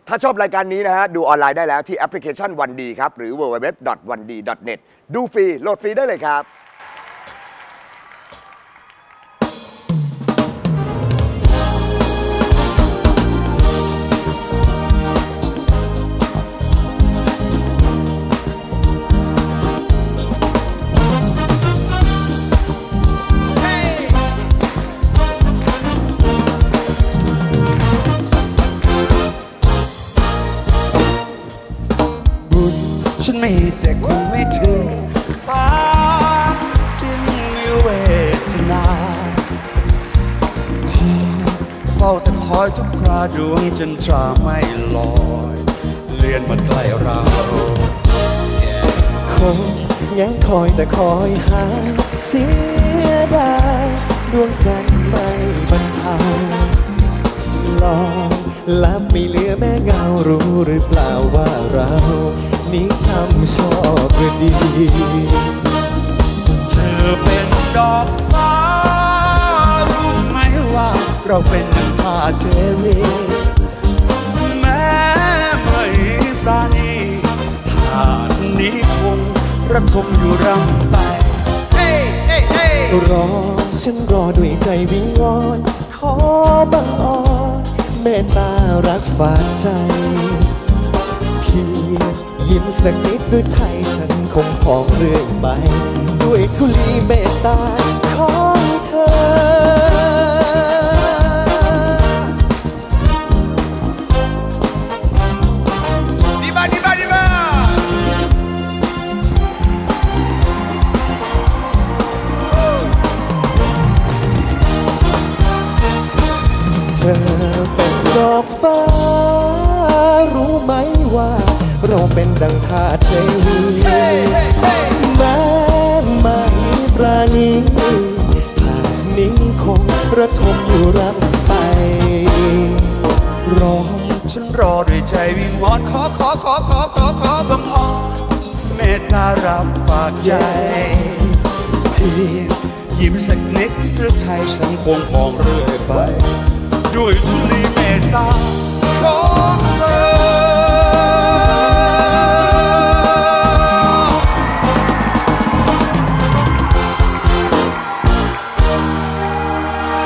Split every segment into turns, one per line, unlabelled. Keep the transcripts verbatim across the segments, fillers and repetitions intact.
ถ้าชอบรายการนี้นะฮะดูออนไลน์ได้แล้วที่แอปพลิเคชันวันดีครับหรือ ดับเบิลยู ดับเบิลยู ดับเบิลยู ดอท วันดี ดอท เน็ต ดูฟรีโหลดฟรีได้เลยครับ
ฉันมีแต่คงไม่ถึงฟ้าจึงมีเวทนาคอยเฝ้าแต่คอยทุกคราดวงจันทราไม่ลอยเลื่อนมาใกล้เรา
คงยังคอยแต่คอยหาเสียดายดวงจันทร์ไม่บรรเทาลองลับไม่เหลือแม่เงารู้หรือเปล่าว่าเรานี้ช้ำชอบหรือดี
เธอเป็นดอกฟ้ารู้ไหมว่าเราเป็นนันทาเทวีแม้ไม่ปราณีธาตุนี้คงระทมอยู่รำไป
รอฉันรอด้วยใจวิงวอนขอบังอ่อนเมตตารักฝากใจเพียงยิ้มสักนิดด้วยไทยฉันคงพองเรื่อยไปด้วยทุลีเมตตาของเธอ
ดีบ้าดีบ้าดีบ้า
เธอเป็นดอกฟ้ารู้ไหมว่าเราเป็นดังทาเทวีแม้ไม่ปราณีทางนี้คงระทมอยู่รำไป
รอฉันรอด้วยใจวิงวอนขอขอขอขอขอขอบังอ่อนเมตตารับฝากใจเพียงยิ้มสักนิดหรือใจฉันคงพองเรื่อยไปด้วยทุลีเมตตาของเธอ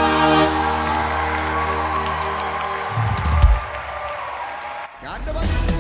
การ